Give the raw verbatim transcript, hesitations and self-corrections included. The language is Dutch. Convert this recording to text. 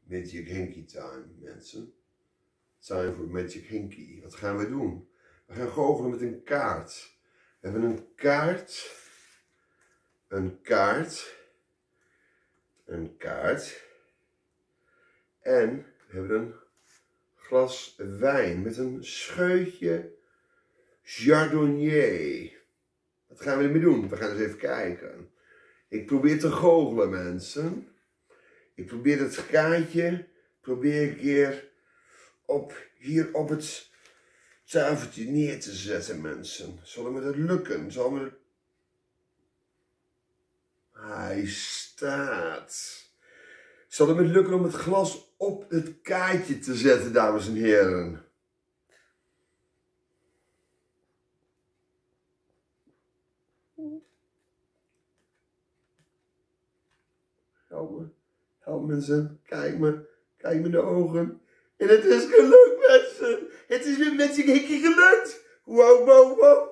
Magic Henky time, mensen. Time voor Magic Henky. Wat gaan we doen? We gaan goochelen met een kaart. We hebben een kaart. Een kaart. Een kaart. En we hebben een glas wijn met een scheutje Chardonnay. Wat gaan we ermee doen? We gaan eens even kijken. Ik probeer te goochelen, mensen. Ik probeer het kaartje, probeer ik hier op, hier op het tafeltje neer te zetten, mensen. Zal me dat lukken? Zal me... Hij staat. Zal het me lukken om het glas op het kaartje te zetten, dames en heren? Help me. Help mensen. Kijk me. Kijk me in de ogen. En het is gelukt, mensen. Het is weer met z'n Henky gelukt. Wow, wow, wow.